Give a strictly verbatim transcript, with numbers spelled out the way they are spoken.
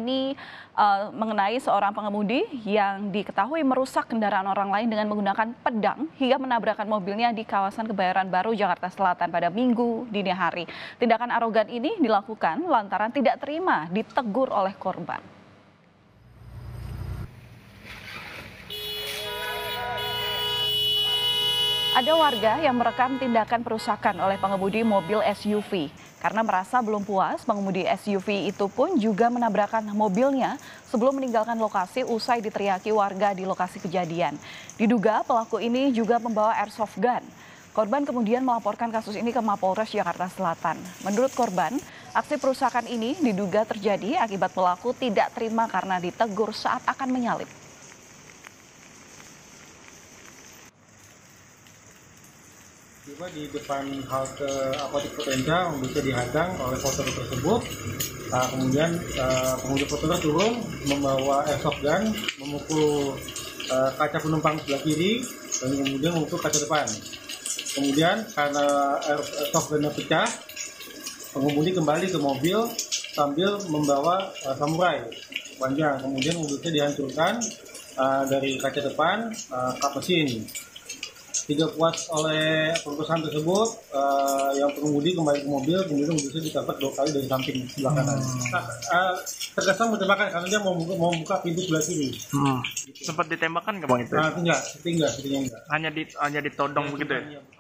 ini uh, mengenai seorang pengemudi yang diketahui merusak kendaraan orang lain dengan menggunakan pedang hingga menabrakkan mobilnya di kawasan Kebayoran Baru, Jakarta Selatan pada Minggu dini hari. Tindakan arogan ini dilakukan lantaran tidak terima ditegur oleh korban. Ada warga yang merekam tindakan perusakan oleh pengemudi mobil S U V. Karena merasa belum puas, pengemudi S U V itu pun juga menabrakkan mobilnya sebelum meninggalkan lokasi usai diteriaki warga di lokasi kejadian. Diduga pelaku ini juga membawa airsoft gun. Korban kemudian melaporkan kasus ini ke Mapolres Jakarta Selatan. Menurut korban, aksi perusakan ini diduga terjadi akibat pelaku tidak terima karena ditegur saat akan menyalip. Tiba di depan halte Apotek Potenza bisa dihadang oleh fotografer tersebut. Nah, kemudian uh, pengemudi fotografer turun membawa airsoft gun, memukul uh, kaca penumpang sebelah kiri dan kemudian memukul kaca depan. Kemudian karena airsoft gunnya pecah, pengemudi kembali ke mobil sambil membawa uh, samurai panjang. Kemudian mobilnya dihancurkan uh, dari kaca depan uh, kap mesin. Tidak puas oleh perusahaan tersebut, uh, yang pengemudi kembali ke mobil, kemudian mobilnya ditabrak dua kali dari samping sebelah kanan. Hmm. Nah, uh, terkesan menembakkan karena dia mau buka, mau buka pintu sebelah kiri. Hmm. Sempat ditembakkan nggak bang itu? Nah, enggak, enggak, enggak, enggak. Hanya di hanya ditodong begitu ya?